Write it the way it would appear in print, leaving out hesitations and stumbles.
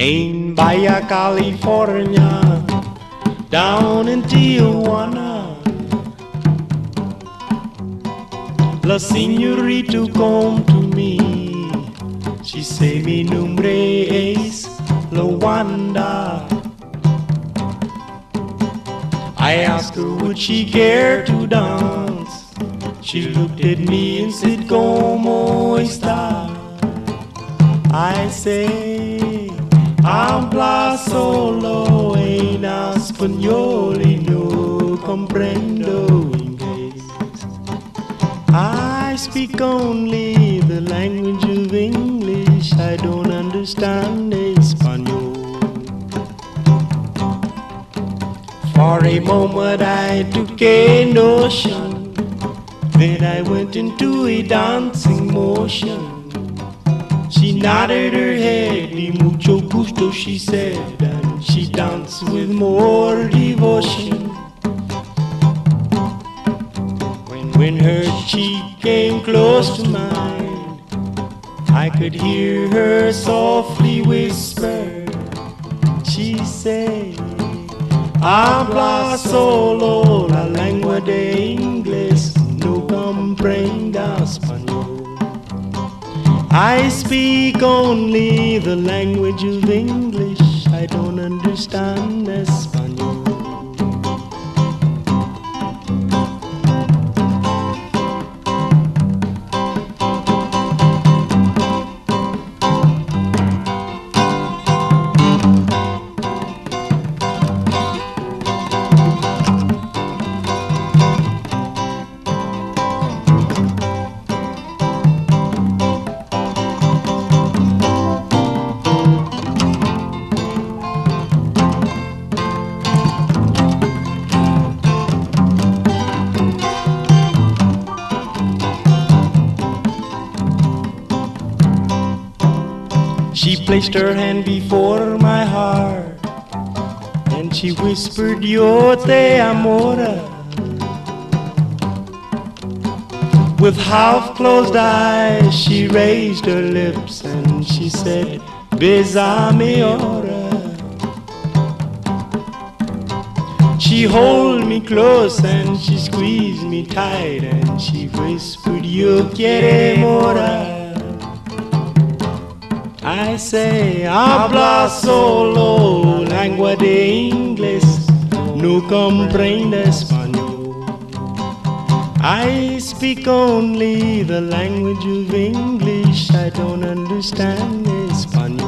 in Baja California, down in Tijuana. La señorita come to me. She say mi nombre es Lawanda. I asked her would she care to dance. She looked at me and said, ¿Cómo está? I say, habla solo en español y no comprendo inglés. I speak only the language of English. I don't understand Espanol. For a moment I took a notion, then I went into a dancing motion. She nodded her head, y mucho gusto she said, and she danced with more devotion. When her cheek came close to mine, I could hear her softly whisper. She said, habla solo la lengua de inglés, no comprenda español. I speak only the language of English, I don't understand español. She placed her hand before my heart and she whispered, Yo te amora. With half-closed eyes she raised her lips and she said, Besame ahora. She held me close and she squeezed me tight and she whispered, Yo quiere mora. I say, habla solo lengua de inglés, no comprende español. I speak only the language of English, I don't understand español.